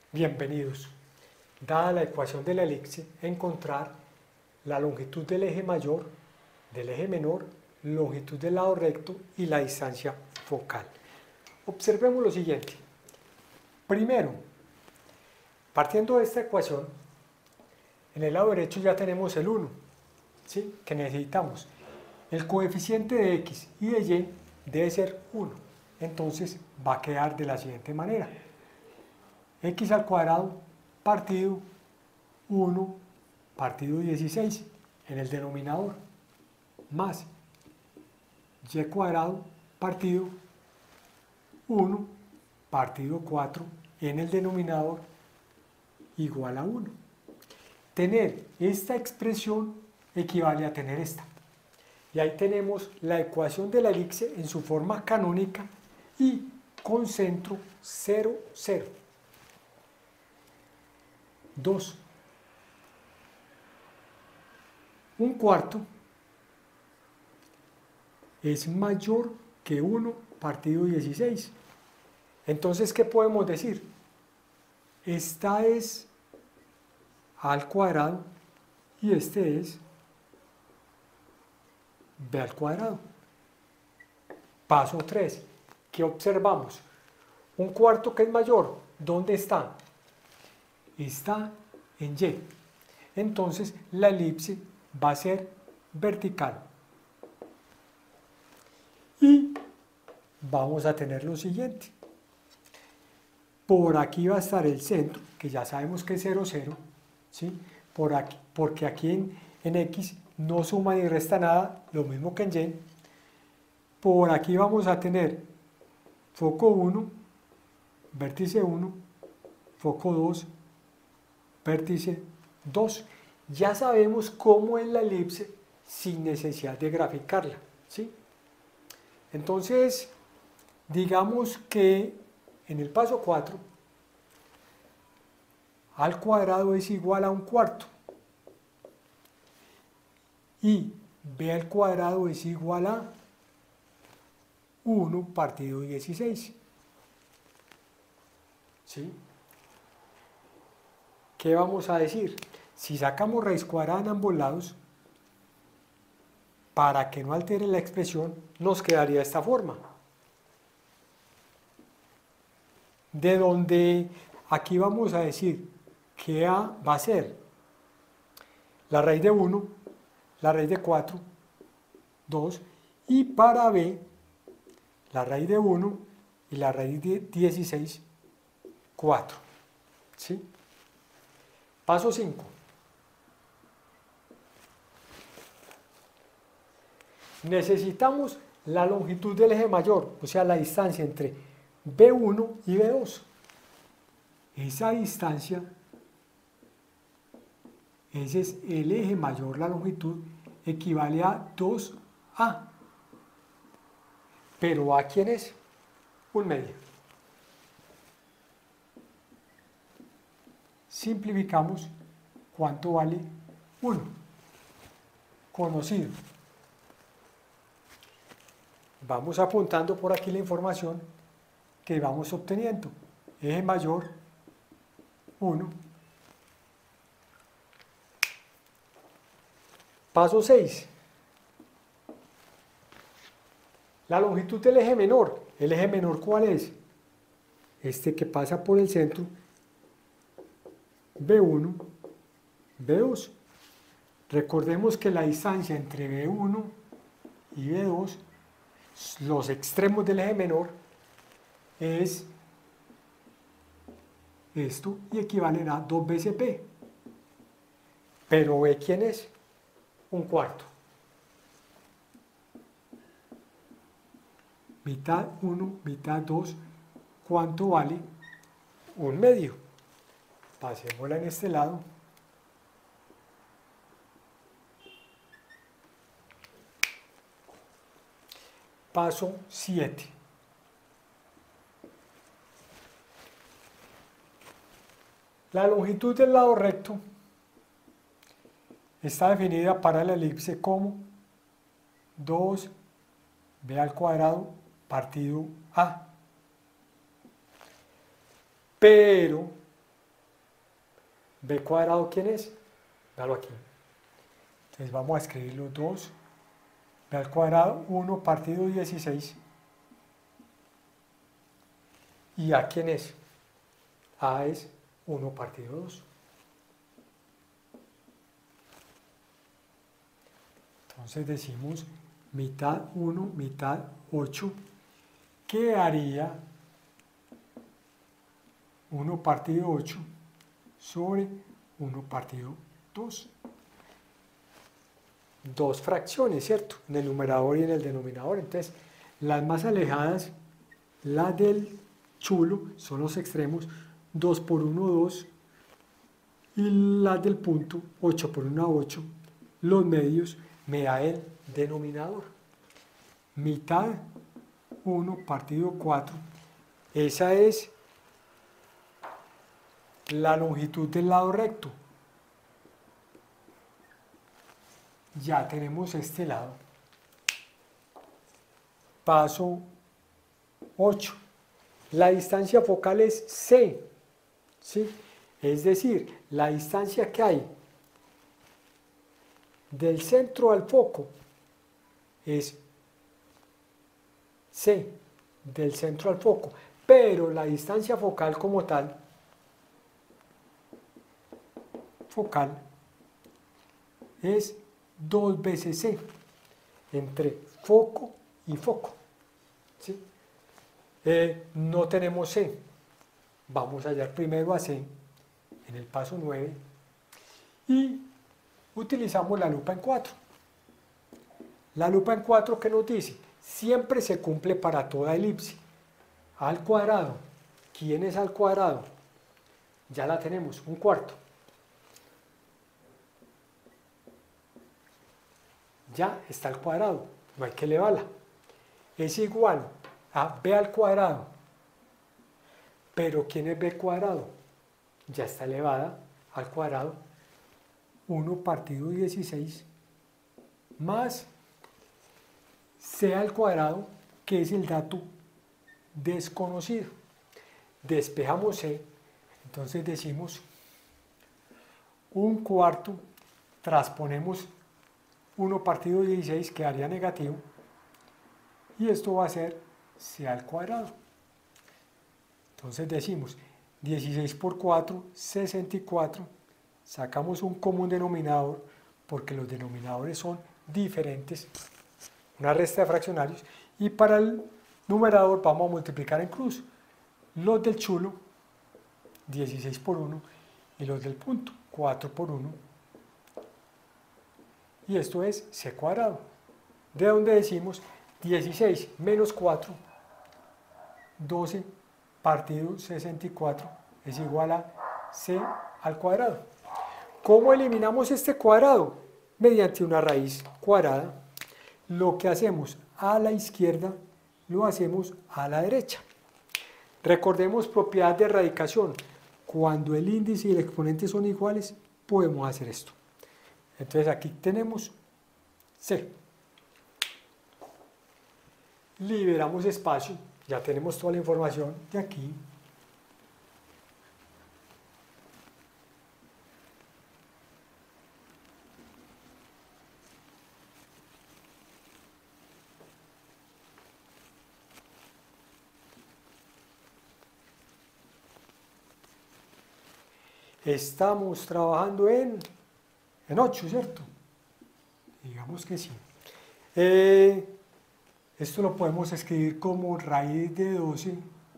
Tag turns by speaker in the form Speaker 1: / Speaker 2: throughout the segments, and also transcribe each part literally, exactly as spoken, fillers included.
Speaker 1: Bienvenidos. Dada la ecuación de la elipse, encontrar la longitud del eje mayor, del eje menor, longitud del lado recto y la distancia focal. Observemos lo siguiente. Primero, partiendo de esta ecuación, en el lado derecho ya tenemos el uno, ¿sí? Que necesitamos. El coeficiente de x y de y debe ser uno. Entonces va a quedar de la siguiente manera. X al cuadrado partido uno partido dieciséis en el denominador, más y cuadrado partido uno partido cuatro en el denominador igual a uno. Tener esta expresión equivale a tener esta. Y ahí tenemos la ecuación de la elipse en su forma canónica y con centro cero, cero. dos. Un cuarto es mayor que uno partido dieciséis. Entonces, ¿qué podemos decir? Esta es a al cuadrado y este es b al cuadrado. Paso tres. ¿Qué observamos? Un cuarto que es mayor, ¿dónde está? Está en y. Entonces, la elipse va a ser vertical. Y vamos a tener lo siguiente. Por aquí va a estar el centro, que ya sabemos que es cero, cero, ¿sí? Por aquí, porque aquí en, en x no suma ni resta nada, lo mismo que en y. Por aquí vamos a tener foco uno, vértice uno, foco dos, vértice dos. Ya sabemos cómo es la elipse sin necesidad de graficarla, ¿sí? Entonces, digamos que en el paso cuatro, al cuadrado es igual a un cuarto y b al cuadrado es igual a uno partido dieciséis. ¿Sí? ¿Qué vamos a decir? Si sacamos raíz cuadrada en ambos lados, para que no altere la expresión, nos quedaría de esta forma. De donde aquí vamos a decir que a va a ser la raíz de uno, la raíz de cuatro, dos, y para b, la raíz de uno y la raíz de dieciséis, cuatro. ¿Sí? Paso cinco. Necesitamos la longitud del eje mayor, o sea, la distancia entre b uno y b dos. Esa distancia, ese es el eje mayor, la longitud, equivale a dos a. Pero ¿a quién es? Un medio. Simplificamos, ¿cuánto vale uno? Conocido. Vamos apuntando por aquí la información que vamos obteniendo. Eje mayor, uno. Paso seis. La longitud del eje menor. ¿El eje menor cuál es? Este que pasa por el centro, b uno, b dos. Recordemos que la distancia entre b uno y b dos, los extremos del eje menor, es esto y equivalen a dos veces b. Pero b, ¿quién es? Un cuarto. Mitad uno, mitad dos, ¿cuánto vale? Un medio. Pasémosla en este lado. Paso siete. La longitud del lado recto está definida para la elipse como dos b al cuadrado partido a. Pero b cuadrado, ¿quién es? Véalo aquí. Entonces vamos a escribir los dos. B al cuadrado, uno partido dieciséis. ¿Y a quién es? A es uno partido dos. Entonces decimos mitad uno, mitad ocho, que haría uno partido ocho sobre uno partido dos. Dos fracciones, ¿cierto? En el numerador y en el denominador. Entonces, las más alejadas, las del chulo, son los extremos, dos por uno, dos, y las del punto, ocho por uno, ocho, los medios, me da el denominador. Mitad uno partido cuatro, esa es la longitud del lado recto. Ya tenemos este lado. Paso ocho. La distancia focal es C, ¿sí? Es decir, la distancia que hay del centro al foco es C, del centro al foco, pero la distancia focal como tal, focal, es dos veces C, entre foco y foco, ¿sí? Eh, no tenemos C, vamos a hallar primero a C en el paso nueve y utilizamos la lupa en cuatro. La lupa en cuatro, ¿qué nos dice? Siempre se cumple para toda elipse. Al cuadrado, ¿quién es al cuadrado? Ya la tenemos, un cuarto. Ya está al cuadrado, no hay que elevarla. Es igual a b al cuadrado. Pero ¿quién es b cuadrado? Ya está elevada al cuadrado. uno partido dieciséis más c al cuadrado, que es el dato desconocido. Despejamos c, entonces decimos un cuarto, transponemos uno partido dieciséis, quedaría negativo, y esto va a ser c al cuadrado. Entonces decimos dieciséis por cuatro, sesenta y cuatro, sacamos un común denominador porque los denominadores son diferentes, una resta de fraccionarios, y para el numerador vamos a multiplicar en cruz los del chulo, dieciséis por uno, y los del punto, cuatro por uno, y esto es c cuadrado, de donde decimos dieciséis menos cuatro, doce partido sesenta y cuatro es igual a c al cuadrado. ¿Cómo eliminamos este cuadrado? Mediante una raíz cuadrada. Lo que hacemos a la izquierda lo hacemos a la derecha. Recordemos propiedad de radicación. Cuando el índice y el exponente son iguales, podemos hacer esto. Entonces aquí tenemos c. Liberamos espacio, ya tenemos toda la información de aquí. Estamos trabajando en, en ocho, ¿cierto? Digamos que sí. Eh, esto lo podemos escribir como raíz de doce,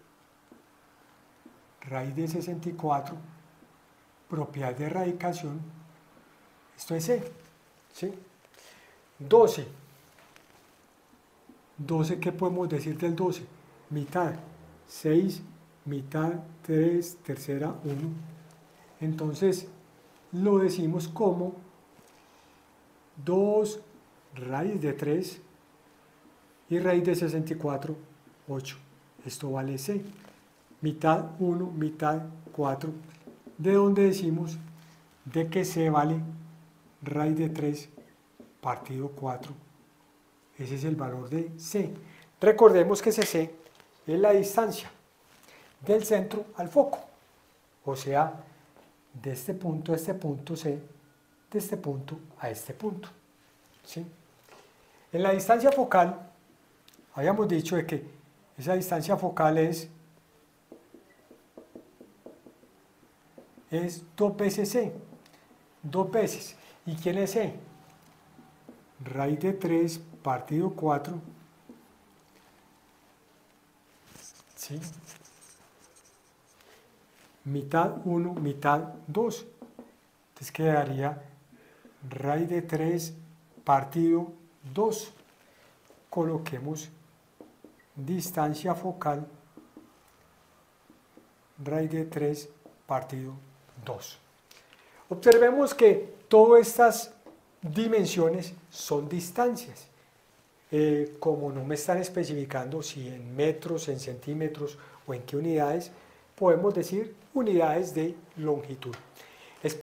Speaker 1: raíz de sesenta y cuatro, propiedad de radicación. Esto es C, ¿sí? doce. doce, ¿qué podemos decir del doce? Mitad, seis, mitad, tres, tercera, uno. Entonces, lo decimos como dos raíz de tres y raíz de sesenta y cuatro, ocho. Esto vale C. Mitad uno, mitad cuatro. De donde decimos de que C vale raíz de tres partido cuatro. Ese es el valor de C. Recordemos que ese C es la distancia del centro al foco. O sea, de este punto a este punto C, de este punto a este punto. ¿Sí? En la distancia focal, habíamos dicho de que esa distancia focal es, es dos veces C, dos veces. ¿Y quién es C? Raíz de tres partido cuatro, ¿sí? Mitad uno, mitad dos. Entonces quedaría raíz de tres partido dos. Coloquemos distancia focal, raíz de tres partido dos. Observemos que todas estas dimensiones son distancias. Eh, como no me están especificando si en metros, en centímetros o en qué unidades, podemos decir unidades de longitud.